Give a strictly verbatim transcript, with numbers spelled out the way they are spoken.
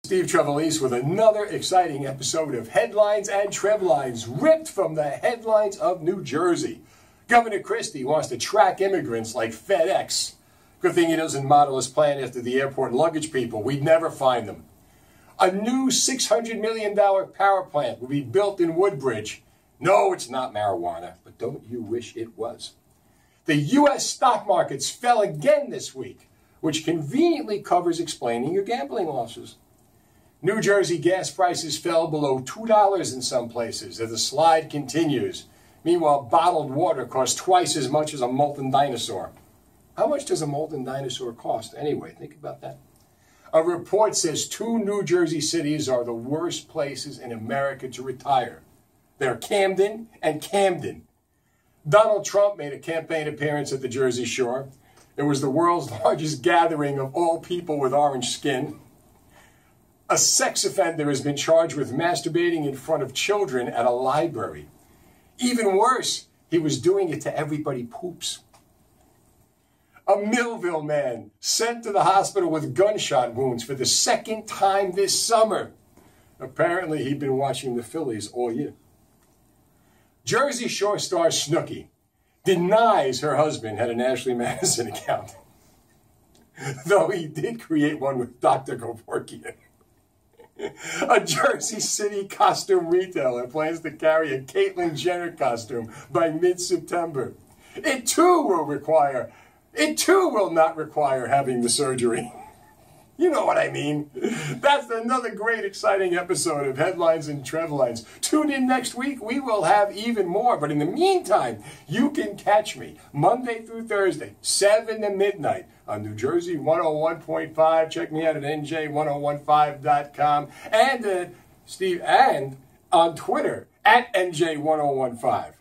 Steve Trevlines with another exciting episode of Headlines and Trevlines, ripped from the headlines of New Jersey. Gov Christie wants to track immigrants like FedEx. Good thing he doesn't model his plan after the airport luggage people. We'd never find them. A new six hundred million dollar power plant will be built in Woodbridge. No, it's not marijuana, but don't you wish it was? The U S stock markets fell again this week, which conveniently covers explaining your gambling losses. New Jersey gas prices fell below two dollars in some places as the slide continues. Meanwhile, bottled water costs twice as much as a molten dinosaur. How much does a molten dinosaur cost anyway? Think about that. A report says two New Jersey cities are the worst places in America to retire. They're Camden and Camden. Donald Trump made a campaign appearance at the Jersey Shore. It was the world's largest gathering of all people with orange skin. A sex offender has been charged with masturbating in front of children at a library. Even worse, he was doing it to everybody poops. A Millville man sent to the hospital with gunshot wounds for the second time this summer. Apparently, he'd been watching the Phillies all year. Jersey Shore star Snooki denies her husband had an Ashley Madison account, though he did create one with Doctor Kevorkian. A Jersey City costume retailer plans to carry a Caitlyn Jenner costume by mid-September. It too will require, it too will not require having the surgery. You know what I mean. That's another great, exciting episode of Headlines and Trevlines. Tune in next week. We will have even more. But in the meantime, you can catch me Monday through Thursday, seven to midnight on New Jersey one oh one point five. Check me out at N J one oh one five dot com. And, uh, Steve, and on Twitter at N J one oh one five.